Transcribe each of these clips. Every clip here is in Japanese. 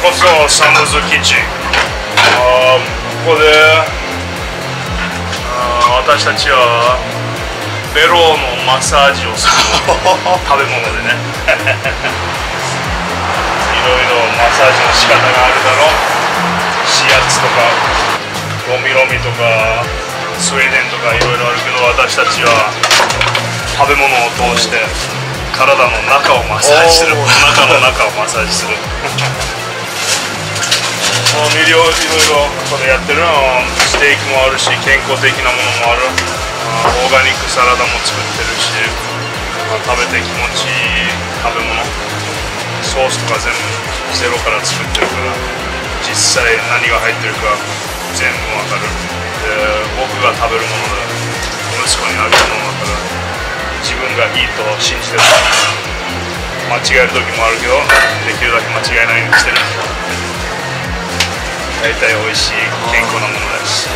こそサムズキッチン。ここで私たちはベロのマッサージをする食べ物でねいろいろマッサージの仕方があるだろう。指圧とかロミロミとかスウェーデンとかいろいろあるけど、私たちは食べ物を通して体の中をマッサージする。お腹の中をマッサージするいろいろここでやってるステーキもあるし、健康的なものもある。オーガニックサラダも作ってるし、食べて気持ちいい食べ物、ソースとか全部ゼロから作ってるから、実際何が入ってるか全部わかる。で、僕が食べるもので息子にあげるものだから、自分がいいと信じてる。間違える時もあるけど、できるだけ間違えないようにしてる。大体美味しい健康なものだし、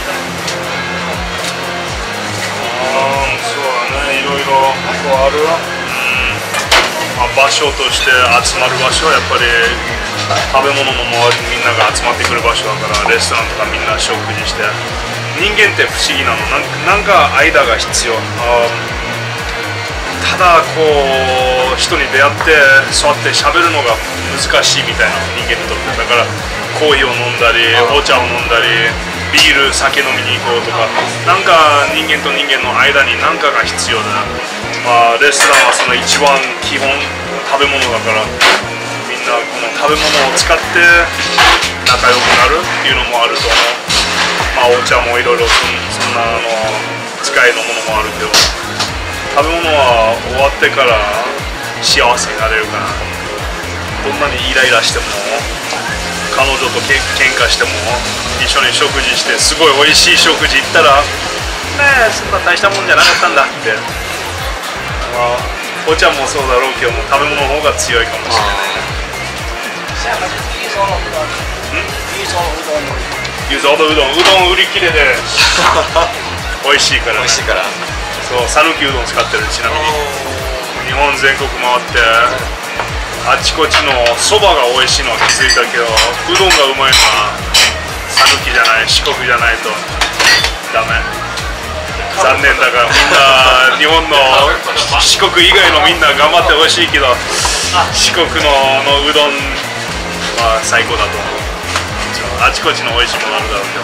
そうだね、いろいろこうある。場所として集まる場所はやっぱり食べ物の周りにみんなが集まってくる場所だから、レストランとかみんな食事して。人間って不思議なの、なんか間が必要。ただこう人に出会って座って喋るのが難しいみたいな、人間にとって。だからコーヒーを飲んだりお茶を飲んだりビール酒飲みに行こうとか、なんか人間と人間の間に何かが必要だな。レストランはその一番基本食べ物だから、みんなこの食べ物を使って仲良くなるっていうのもあると思う。お茶もいろいろそんな使いのものもあるけど、食べ物は終わってから幸せになれるかな。どんなにイライラしても、彼女と喧嘩しても、一緒に食事してすごい美味しい食事行ったら、ねえそんな大したもんじゃなかったんだって。お茶もそうだろうけども、食べ物の方が強いかもしれないね。湯沢のうどん売り切れで美味しいからね。そう、讃岐うどん使ってる。ちなみに日本全国回ってあちこちのそばが美味しいのは気づいたけど、うどんがうまいのは讃岐じゃない、四国じゃないとダメ。残念だから、みんな日本の四国以外のみんな頑張ってほしいけど、四国のうどんは最高だと思う。あちこちの美味しいものあるだろうけど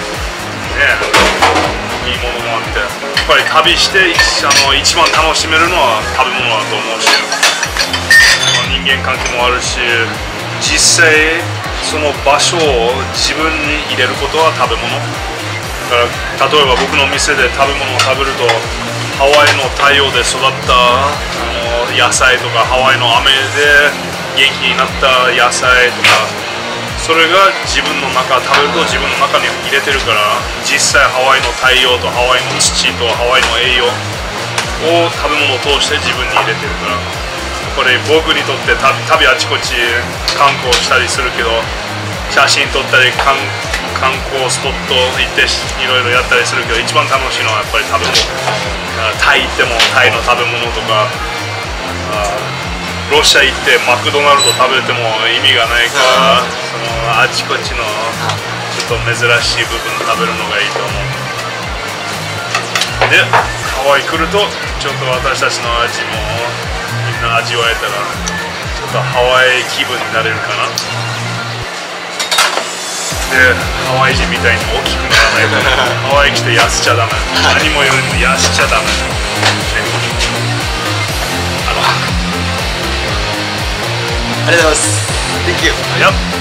ね、いいものもあって、やっぱり旅して一番楽しめるのは食べ物だと思うし、人間関係もあるし、実際その場所を自分に入れることは食べ物だから。例えば僕の店で食べ物を食べると、ハワイの太陽で育った野菜とか、ハワイの雨で元気になった野菜とか、それが自分の中食べると自分の中に入れてるから、実際ハワイの太陽とハワイの土とハワイの栄養を食べ物を通して自分に入れてるから。これ僕にとって旅あちこち観光したりするけど、写真撮ったり観光スポット行っていろいろやったりするけど、一番楽しいのはやっぱり食べ物。タイ行ってもタイの食べ物とか、ロシア行ってマクドナルド食べても意味がないから、あちこちのちょっと珍しい部分食べるのがいいと思う。で、ハワイ来るとちょっと私たちの味もみんな味わえたら、ちょっとハワイ気分になれるかな。で、ハワイ人みたいに大きくならないとハワイ来て痩せちゃダメ。何も言われて痩せちゃダメ。 ありがとうございます。Thank you. Yep.